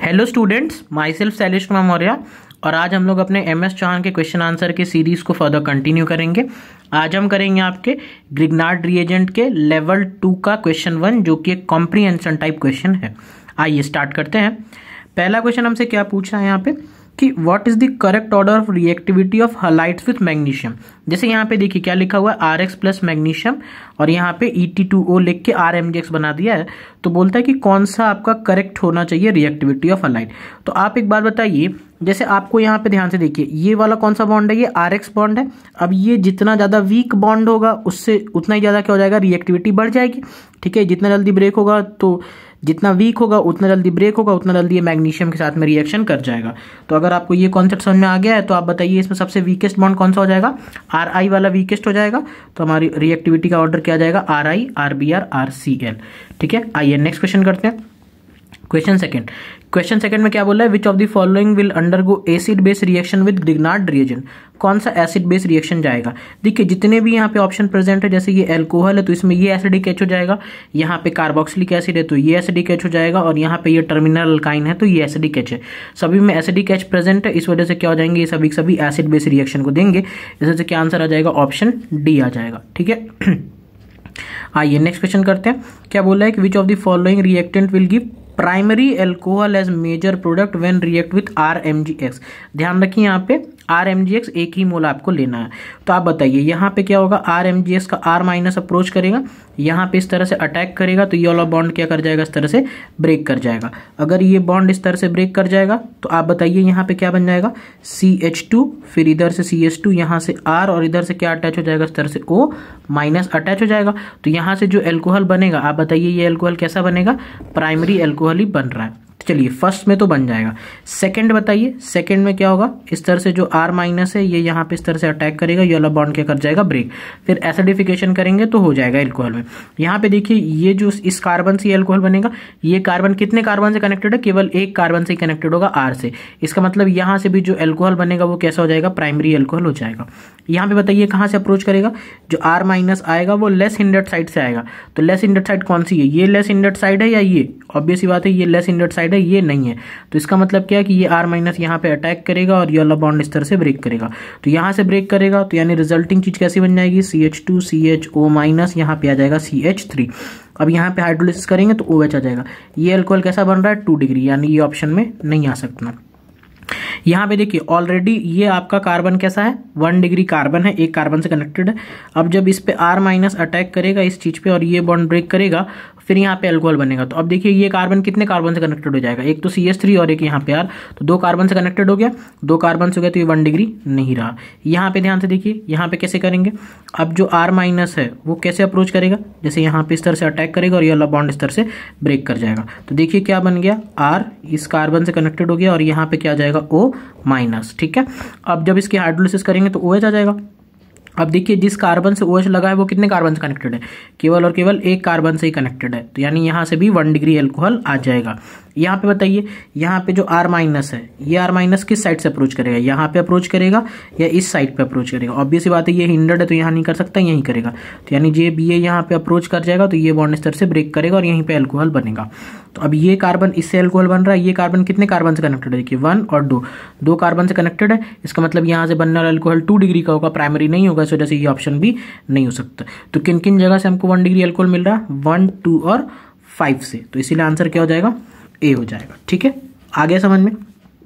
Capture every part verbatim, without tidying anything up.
Hello students, myself Shailesh Kumar Maurya और आज हम लोग अपने एम एस चौहान के क्वेश्चन आंसर के सीरीज को फर्दर कंटिन्यू करेंगे। आज हम करेंगे आपके ग्रिग्नार्ड रिएजेंट के लेवल टू का क्वेश्चन वन, जो कि एक कॉम्प्रीहेंशन टाइप क्वेश्चन है। आइए स्टार्ट करते हैं। पहला क्वेश्चन हमसे क्या पूछा है यहाँ पे कि what is the correct order of reactivity of halides with magnesium. जैसे यहाँ पे देखिए क्या लिखा हुआ है, आर एक्स प्लस मैग्नीशियम और यहाँ पे ई टी टू ओ लिख के आर एम जी एक्स बना दिया है। तो बोलता है कि कौन सा आपका करेक्ट होना चाहिए रिएक्टिविटी ऑफ हलाइड। तो आप एक बात बताइए, जैसे आपको यहाँ पे ध्यान से देखिए ये वाला कौन सा बॉन्ड है, ये आर एक्स बॉन्ड है। अब ये जितना ज़्यादा वीक बॉन्ड होगा उससे उतना ही ज़्यादा क्या हो जाएगा, रिएक्टिविटी बढ़ जाएगी। ठीक है, जितना जल्दी ब्रेक होगा तो जितना वीक होगा उतना जल्दी ब्रेक होगा, उतना जल्दी ये मैग्नीशियम के साथ में रिएक्शन कर जाएगा। तो अगर आपको ये कॉन्सेप्ट समझ में आ गया है तो आप बताइए इसमें सबसे वीकेस्ट बॉन्ड कौन सा हो जाएगा, आर आई वाला वीकेस्ट हो जाएगा। तो हमारी रिएक्टिविटी का ऑर्डर क्या आ जाएगा, R I, R B R, R C L. ठीक है, आइए नेक्स्ट क्वेश्चन करते हैं। क्वेश्चन सेकंड क्वेश्चन सेकंड में क्या बोला है, which of the following will undergo acid base reaction with Grignard reagent. कौन सा एसिड बेस रिएक्शन जाएगा। देखिए जितने भी यहाँ पे ऑप्शन प्रेजेंट है, जैसे ये एल्कोहल है तो इसमें ये एसिडिक एच हो जाएगा, यहाँ पे कार्बोक्सिलिक एसिड है तो ये एसिडिक एच हो जाएगा, और यहाँ पे ये टर्मिनल अल्काइन है तो ये एसिडिक एच है। सभी में एसिडिक एच प्रेजेंट है, इस वजह से क्या हो जाएंगे, ये सभी सभी एसिड बेस रिएक्शन को देंगे। इस वजह से क्या आंसर आ जाएगा, ऑप्शन डी आ जाएगा। ठीक है, आइए नेक्स्ट क्वेश्चन करते हैं। क्या बोला है कि which of the following reactant will give primary alcohol as major product when react with R M G X. ध्यान रखिए यहाँ पे आर एम जी एक्स एक ही मोल आपको लेना है। तो आप बताइए यहाँ पे क्या होगा, आर एम जी एक्स का आर माइनस अप्रोच करेगा, यहाँ पे इस तरह से अटैक करेगा तो ये वाला बॉन्ड क्या कर जाएगा, इस तरह से ब्रेक कर जाएगा। अगर ये बॉन्ड इस तरह से ब्रेक कर जाएगा तो आप बताइए यहाँ पे क्या बन जाएगा, सी एच टू, फिर इधर से सी एच टू, यहाँ से R और इधर से क्या अटैच हो जाएगा, इस तरह से O माइनस अटैच हो जाएगा। तो यहाँ से जो एल्कोहल बनेगा, आप बताइए ये एल्कोहल कैसा बनेगा, प्राइमरी एल्कोहल ही बन रहा है। चलिए फर्स्ट में तो बन जाएगा। सेकंड बताइए, सेकंड में क्या होगा, इस तरह से जो R माइनस है ये यहाँ पे इस तरह से अटैक करेगा, ये वाला बॉन्ड क्या कर जाएगा, ब्रेक। फिर एसिडिफिकेशन करेंगे तो हो जाएगा एल्कोहल में। यहाँ पे देखिए ये जो इस कार्बन से एल्कोहल बनेगा, ये कार्बन कितने कार्बन से कनेक्टेड है, केवल एक कार्बन से कनेक्टेड होगा, R से। इसका मतलब यहाँ से भी जो एल्कोहल बनेगा वो कैसा हो जाएगा, प्राइमरी एल्कोहल हो जाएगा। यहाँ पे बताइए कहाँ से अप्रोच करेगा, जो R माइनस आएगा वो लेस हिंडर्ड साइड से आएगा। तो लेस हिंडर्ड साइड कौन सी है, ये लेस हिंडर्ड साइड है या ये, ऑब्वियस सी बात है ये लेस हिंडर्ड साइड है, ये नहीं है। तो इसका मतलब क्या है कि ये R माइनस यहाँ पे अटैक करेगा और ये वाला बॉन्ड इस तरह से ब्रेक करेगा। तो यहाँ से ब्रेक करेगा तो यानी रिजल्टिंग चीज कैसी बन जाएगी, C H two C H O minus, यहाँ पे आ जाएगा सी एच थ्री। अब यहाँ पे हाइड्रोलिसिस करेंगे तो OH आ जाएगा। ये अल्कोहल कैसा बन रहा है, टू डिग्री, यानी ये ऑप्शन में नहीं आ सकता। यहाँ पे देखिए ऑलरेडी ये आपका कार्बन कैसा है, वन डिग्री कार्बन है, एक कार्बन से कनेक्टेड है। अब जब इस पे R माइनस अटैक करेगा इस चीज पे और ये बॉन्ड ब्रेक करेगा, फिर यहाँ पे अल्कोहल बनेगा। तो अब देखिए ये कार्बन कितने कार्बन से कनेक्टेड हो जाएगा, एक तो सी एच थ्री और एक यहाँ पे R, तो दो कार्बन से कनेक्टेड हो गया, दो कार्बन से हो गया तो ये वन डिग्री नहीं रहा। यहाँ पे ध्यान से देखिए, यहाँ पे कैसे करेंगे, अब जो R माइनस है वो कैसे अप्रोच करेगा, जैसे यहाँ पे इस तरह से अटैक करेगा और ये वाला बॉन्ड इस तरह से ब्रेक कर जाएगा। तो देखिए क्या बन गया, R इस कार्बन से कनेक्टेड हो गया और यहाँ पे क्या आ जाएगा, O माइनस। ठीक है, अब जब इसकी हाइड्रोलिसिस करेंगे तो OH आ जाएगा। अब देखिए जिस कार्बन से OH लगा है वो कितने कार्बन से कनेक्टेड है, केवल और केवल एक कार्बन से ही कनेक्टेड है। तो यानी यहाँ से भी वन डिग्री एल्कोहल आ जाएगा। यहाँ पे बताइए, यहाँ पे जो R माइनस है, ये R माइनस किस साइड से अप्रोच करेगा, यहाँ पे अप्रोच करेगा या इस साइड पे अप्रोच करेगा। ऑब्वियस बात है ये हिंडर्ड है तो यहाँ नहीं कर सकता, यहीं करेगा। तो यानी जे बी ए यहाँ पे अप्रोच कर जाएगा तो ये बॉन्ड इस तरह से ब्रेक करेगा और यहीं पे एल्कोहल बनेगा। तो अब ये कार्बन इससे एल्कोहल बन रहा है, ये कार्बन कितने कार्बन से कनेक्टेड है, देखिए वन और दो, दो कार्बन से कनेक्टेड है। इसका मतलब यहाँ से बनने वाला एल्कोहल टू डिग्री का होगा, प्राइमरी नहीं होगा, इस वजह से ये ऑप्शन भी नहीं हो सकता। तो किन किन जगह से हमको वन डिग्री एल्कोहल मिल रहा है, वन, टू और फाइव से। तो इसीलिए आंसर क्या हो जाएगा, ए हो जाएगा। ठीक है, आगे समझ में।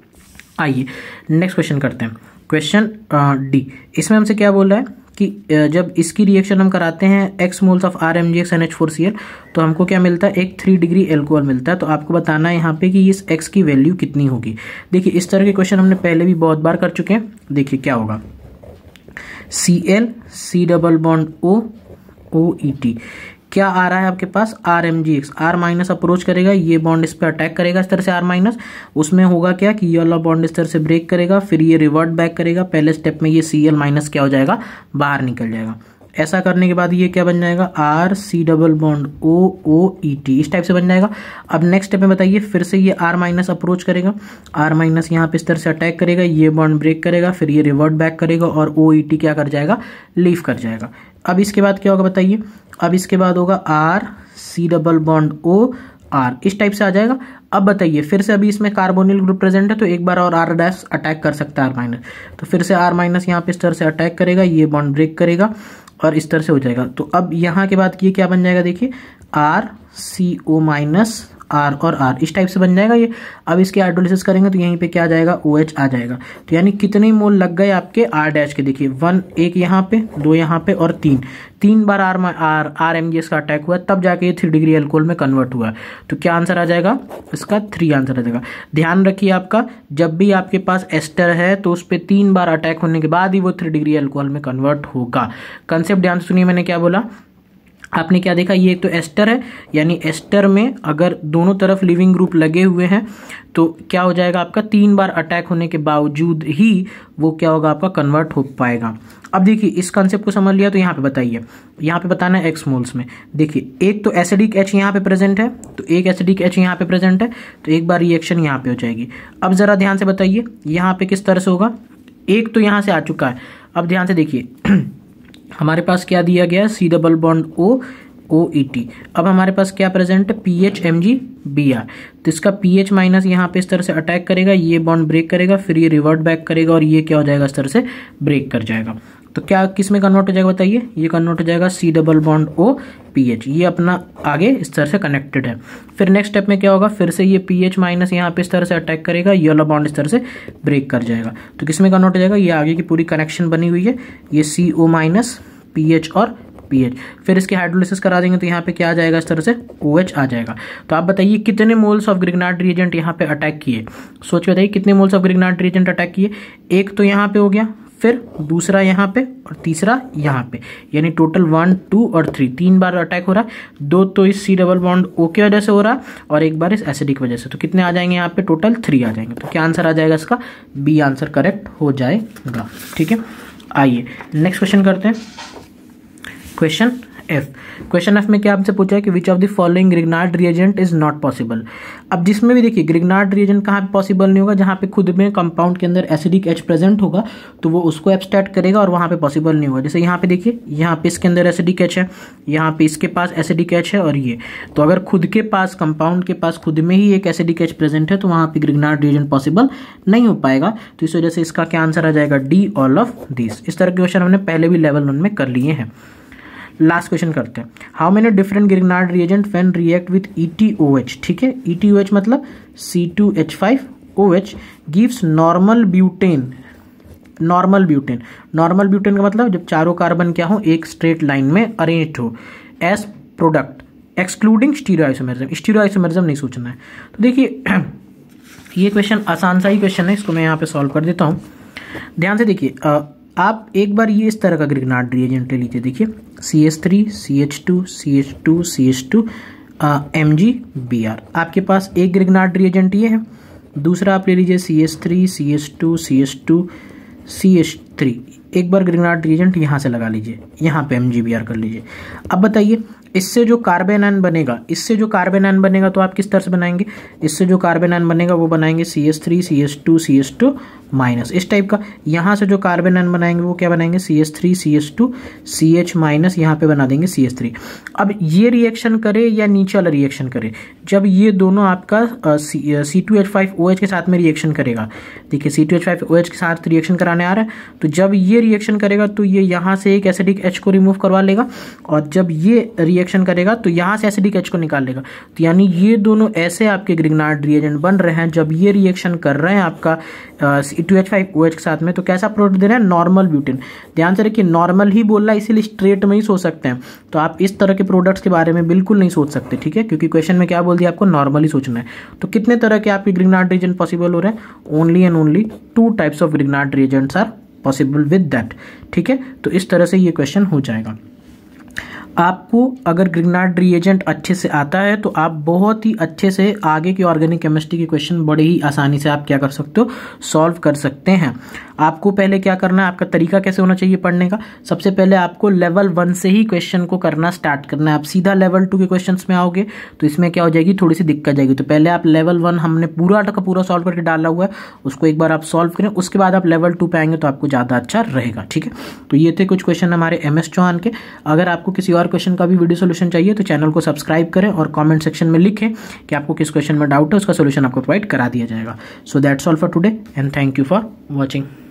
आइए नेक्स्ट क्वेश्चन करते हैं, क्वेश्चन डी। इसमें हमसे क्या बोल रहा है कि जब इसकी रिएक्शन हम कराते हैं X moles of R M G X N H four C L तो हमको क्या मिलता है, एक थ्री डिग्री एल्कोहल मिलता है। तो आपको बताना है यहाँ पे कि इस एक्स की वैल्यू कितनी होगी। देखिए इस तरह के क्वेश्चन हमने पहले भी बहुत बार कर चुके हैं। देखिए क्या होगा, C L C double bond O O E T, क्या आ रहा है आपके पास, R M G X, R minus approach करेगा, ये बॉन्ड इस पे अटैक करेगा इस तरह से R माइनस, उसमें होगा क्या कि ये वाला बॉन्ड इस तरह से ब्रेक करेगा, फिर ये रिवर्ट बैक करेगा, पहले स्टेप में ये सी एल माइनस क्या हो जाएगा, बाहर निकल जाएगा। ऐसा करने के बाद ये क्या बन जाएगा, R C double bond O O E T, इस टाइप से बन जाएगा। अब नेक्स्ट स्टेप में बताइए, फिर से ये R माइनस अप्रोच करेगा, R माइनस यहाँ पे इस तरह से अटैक करेगा, ये बॉन्ड ब्रेक करेगा, फिर ये रिवर्ट बैक करेगा और O E T क्या कर जाएगा, लीव कर जाएगा। अब इसके बाद क्या होगा बताइए, अब इसके बाद होगा R C double bond O R, इस टाइप से आ जाएगा। अब बताइए फिर से, अभी इसमें कार्बोनिल ग्रुप प्रेजेंट है तो एक बार और आर डैश अटैक कर सकता है आर माइनस, तो फिर से आर माइनस यहाँ पे इस तरह से अटैक करेगा, ये बॉन्ड ब्रेक करेगा और इस तरह से हो जाएगा। तो अब यहाँ के बाद ये क्या बन जाएगा, देखिए R C O minus R और आर, इस टाइप से बन जाएगा ये। अब इसके हाइड्रोलिसिस करेंगे तो यहीं पे क्या आ जाएगा, ओ एच आ जाएगा। तो यानी कितने मोल लग गए आपके आर डैश के, देखिए वन, एक यहाँ पे, दो यहाँ पे और तीन, तीन बार R R R M G S का अटैक हुआ तब जाके ये थ्री डिग्री एल्कोहल में कन्वर्ट हुआ। तो क्या आंसर आ जाएगा इसका, थ्री आंसर आ जाएगा। ध्यान रखिए आपका, जब भी आपके पास एस्टर है तो उस पर तीन बार अटैक होने के बाद ही वो थ्री डिग्री एल्कोहल में कन्वर्ट होगा। कंसेप्ट ध्यान से सुनिए, मैंने क्या बोला, आपने क्या देखा, ये एक तो एस्टर है, यानी एस्टर में अगर दोनों तरफ लिविंग ग्रुप लगे हुए हैं तो क्या हो जाएगा आपका, तीन बार अटैक होने के बावजूद ही वो क्या होगा आपका, कन्वर्ट हो पाएगा। अब देखिए इस कॉन्सेप्ट को समझ लिया तो यहाँ पे बताइए, यहाँ पे बताना है एक्स मोल्स में। देखिए एक तो एसिडिक एच यहाँ पे प्रेजेंट है, तो एक एसिडिक एच यहाँ पे प्रेजेंट है, तो एक बार रिएक्शन यहाँ पे हो जाएगी। अब जरा ध्यान से बताइए यहाँ पे किस तरह से होगा, एक तो यहाँ से आ चुका है। अब ध्यान से देखिए हमारे पास क्या दिया गया, C double bond O O E T. अब हमारे पास क्या प्रेजेंट है, P H M G B R, तो इसका पी एच माइनस यहाँ पे इस तरह से अटैक करेगा, ये बॉन्ड ब्रेक करेगा, फिर ये रिवर्ट बैक करेगा और ये क्या हो जाएगा, इस तरह से ब्रेक कर जाएगा। तो क्या किस में कन्वर्ट हो जाएगा बताइए, ये कन्वर्ट हो जाएगा C double bond O P H, ये अपना आगे इस तरह से कनेक्टेड है। फिर नेक्स्ट स्टेप में क्या होगा, फिर से ये पी एच माइनस यहाँ पे इस तरह से अटैक करेगा, ये वाला बॉन्ड इस तरह से ब्रेक कर जाएगा। तो किस में कन्वर्ट हो जाएगा, ये आगे की पूरी कनेक्शन बनी हुई है, ये C O minus P H और पीएच, फिर इसके हाइड्रोलिसिस करा देंगे तो यहाँ पे क्या आ जाएगा, इस तरह से ओ एच आ जाएगा। तो आप बताइए कितने मोल्स ऑफ ग्रिग्नार्ड रिएजेंट यहाँ पे अटैक किए, सोच के बताइए कितने moles of Grignard reagent attack किए। एक तो यहाँ पे हो गया, फिर दूसरा यहाँ पे और तीसरा यहाँ पे, यानी टोटल वन टू और थ्री, तीन बार अटैक हो रहा है। दो तो इस सी डबल बॉन्ड ओ की वजह से हो रहा है और एक बार इस एसिडिक वजह से। तो कितने आ जाएंगे यहाँ पे, टोटल थ्री आ जाएंगे। तो क्या आंसर आ जाएगा इसका, बी आंसर करेक्ट हो जाएगा। ठीक है, आइए नेक्स्ट क्वेश्चन करते हैं। क्वेश्चन एफ, क्वेश्चन एफ में क्या आपसे पूछा है कि which of the following Grignard reagent is not possible. अब जिसमें भी देखिए ग्रिग्नार्ड रिएजेंट कहाँ पे पॉसिबल नहीं होगा, जहाँ पे खुद में कंपाउंड के अंदर एसिडिक एच प्रेजेंट होगा तो वो उसको एब्स्ट्रैक्ट करेगा और वहाँ पे पॉसिबल नहीं होगा। जैसे यहाँ पे देखिए, यहाँ पे इसके अंदर एसिडिक एच है, यहाँ पे इसके पास एसिडिक एच है और ये, तो अगर खुद के पास कंपाउंड के पास खुद में ही एक एसिडिक एच प्रेजेंट है तो वहाँ पे ग्रिग्नार्ड रिएजेंट पॉसिबल नहीं हो पाएगा। तो इस वजह से इसका क्या आंसर आ जाएगा, डी ऑल ऑफ दिस। इस तरह के क्वेश्चन हमने पहले भी लेवल वन में कर लिए हैं। लास्ट क्वेश्चन करते हैं, how many different Grignard reagent when react with E T O H. ठीक है, ई टी ओ एच मतलब C two H five O H gives normal butane. Normal butane, normal butane का मतलब जब चारों carbon क्या हो, एक स्ट्रेट लाइन में अरेंज्ड हो as product excluding stereoisomerism. Stereoisomerism नहीं सोचना है। तो देखिए ये क्वेश्चन आसान सा ही क्वेश्चन है, इसको मैं यहाँ पे सॉल्व कर देता हूँ। ध्यान से देखिए, आप एक बार ये इस तरह का ग्रिग्नार्ड रिएजेंट ले लीजिए। देखिए C H three C H two C H two C H two M G B R, आपके पास एक ग्रिग्नार्ड रिएजेंट ये है। दूसरा आप ले लीजिए C H three C H two C H two C H three, एक बार ग्रिग्नार्ड रिएजेंट यहाँ से लगा लीजिए, यहाँ पे एम जी बी आर कर लीजिए। अब बताइए इससे जो कार्बन आयन बनेगा, इससे जो कार्बन आयन बनेगा तो आप किस तरह से बनाएंगे, इससे जो कार्बन आयन बनेगा वो बनाएंगे C H three C H two C H two minus, इस टाइप का। यहाँ से जो कार्बन आयन बनाएंगे वो क्या बनाएंगे, C H three C H two C H minus, यहाँ पे बना देंगे सी एच थ्री। अब ये रिएक्शन करे या नीचे वाला रिएक्शन करे, जब ये दोनों आपका C two H five O H के साथ में रिएक्शन करेगा, देखिए C two H five O H के साथ रिएक्शन कराने आ रहा है, तो जब ये रिएक्शन करेगा तो ये यहाँ से एक एसिडिक एच को रिमूव करवा लेगा और जब ये रिएक्शन करेगा तो यहाँ से एसिडिक एच को निकाल लेगा। तो यानी ये दोनों ऐसे आपके ग्रिग्नार्ड रिएजेंट बन रहे हैं जब ये रिएक्शन कर रहे हैं आपका C two H five O H के साथ में, तो कैसा प्रोडक्ट दे रहे हैं, नॉर्मल ब्यूटेन। ध्यान से रखिए नॉर्मल ही बोल रहा है, इसीलिए स्ट्रेट में ही सोच सकते हैं। तो आप इस तरह के प्रोडक्ट्स के बारे में बिल्कुल नहीं सोच सकते, ठीक है, क्योंकि क्वेश्चन में क्या बोल दिया, आपको नॉर्मली सोचना है। तो कितने तरह के आपके ग्रिग्नार्ड रिएजेंट पॉसिबल हो रहे हैं, only and only two types of Grignard reagents are possible with that. ठीक है, तो इस तरह से ये क्वेश्चन हो जाएगा। आपको अगर ग्रिग्नार्ड रिएजेंट अच्छे से आता है तो आप बहुत ही अच्छे से आगे की ऑर्गेनिक केमिस्ट्री के क्वेश्चन बड़े ही आसानी से आप क्या कर सकते हो, सॉल्व कर सकते हैं। आपको पहले क्या करना है, आपका तरीका कैसे होना चाहिए पढ़ने का, सबसे पहले आपको लेवल वन से ही क्वेश्चन को करना स्टार्ट करना है। आप सीधा लेवल टू के क्वेश्चंस में आओगे तो इसमें क्या हो जाएगी, थोड़ी सी दिक्कत जाएगी। तो पहले आप लेवल वन हमने पूरा का पूरा सॉल्व करके डाला हुआ है, उसको एक बार आप सॉल्व करें, उसके बाद आप लेवल टू पे आएंगे तो आपको ज़्यादा अच्छा रहेगा। ठीक है, तो ये थे कुछ क्वेश्चन हमारे एम एस चौहान के। अगर आपको किसी और क्वेश्चन का भी वीडियो सोल्यूशन चाहिए तो चैनल को सब्सक्राइब करें और कमेंट सेक्शन में लिखें कि आपको किस क्वेश्चन में डाउट है, उसका सोल्यूशन आपको प्रोवाइड करा दिया जाएगा। So that's all for today and thank you for watching.